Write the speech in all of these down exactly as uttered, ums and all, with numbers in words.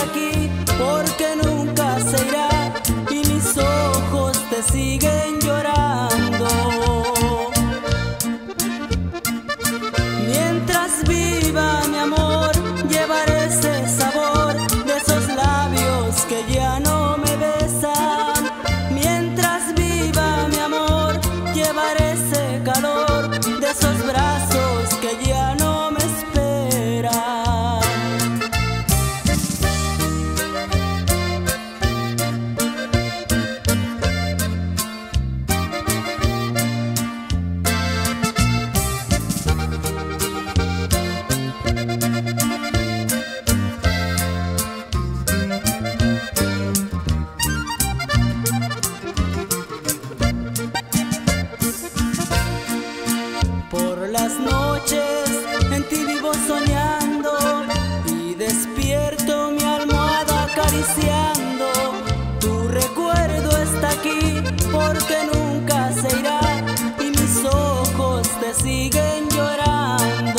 aquí porque nunca se irá y mis ojos te siguen llorando. Mientras viva mi amor, llevaré ese sabor de esos labios que ya no me besan. Mientras viva mi amor, llevaré ese calor de esos brazos que ya no me esperan. Por las noches en ti vivo soñando y despierto mi almohada acariciando. Tu recuerdo está aquí porque nunca se irá y mis ojos te siguen llorando.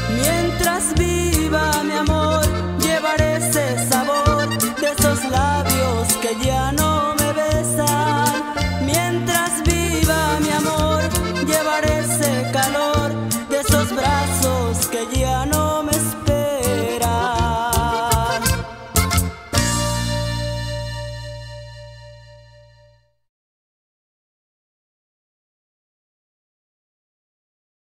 Mientras viva mi amor, llevaré ese sabor de esos labios